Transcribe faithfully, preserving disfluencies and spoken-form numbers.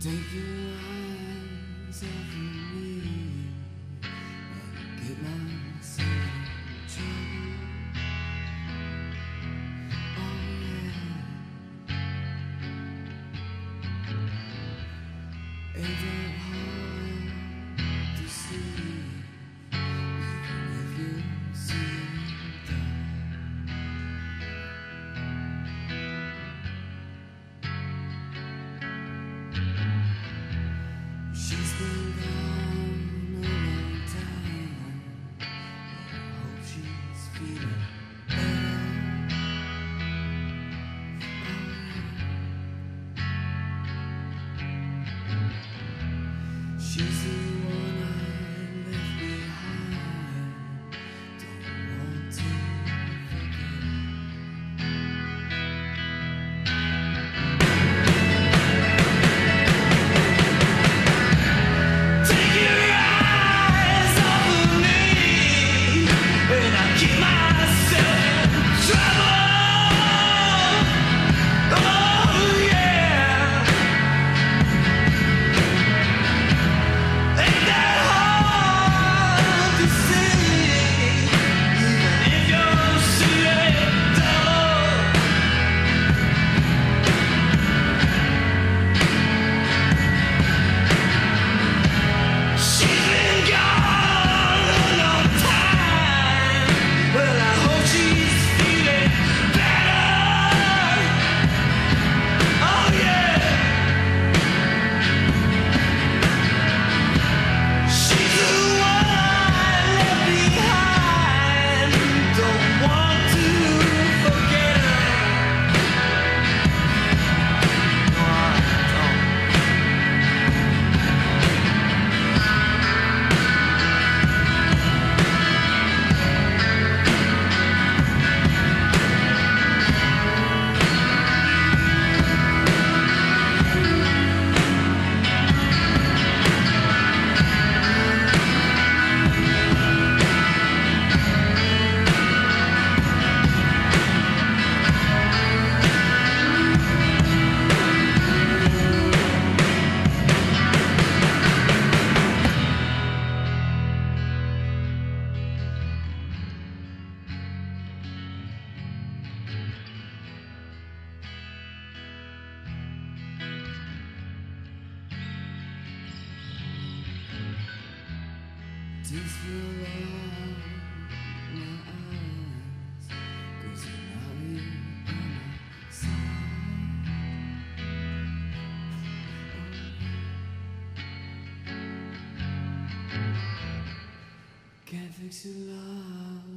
Take your eyes off of me. I get myself in trouble. Oh yeah. Ain't that hard to see? Even if you see that. She's been gone a long time. I hope she's feeling better. Oh, she's the one I left behind. Don't want to tears fill up my eyes, 'cause you're not here by my side. Oh. Can't fix your love.